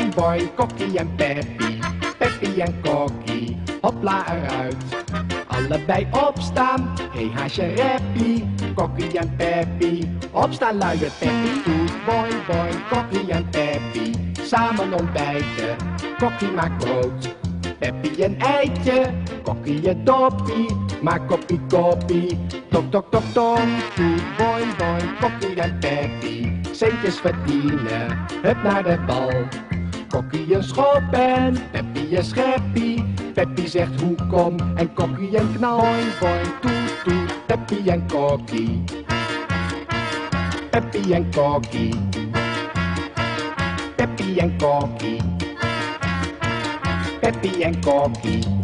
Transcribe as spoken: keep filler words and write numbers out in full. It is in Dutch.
boing, Kokkie en Peppie. Peppie en Kokkie, hopla eruit. Allebei opstaan, hey haasje reppie. Kokkie en Peppie, opstaan luier Peppie toe. Boing, boing, Kokkie en Peppie, samen ontbijten. Kokkie maakt brood, Peppie een eitje. Kokkie een doppie, maak koppie koppie. Tok, tok, tok, tok, toe. Boing, boing, Kokkie en Peppie, centjes verdienen, hup naar de bal. Kokkie een schop en Peppie een scheppie. Peppie zegt hoe kom en Kokkie een knal. Boing, boing, toet, toet, Peppie en Kokkie. Peppie en Kokkie. Peppie en Kokkie. Peppie en Kokkie.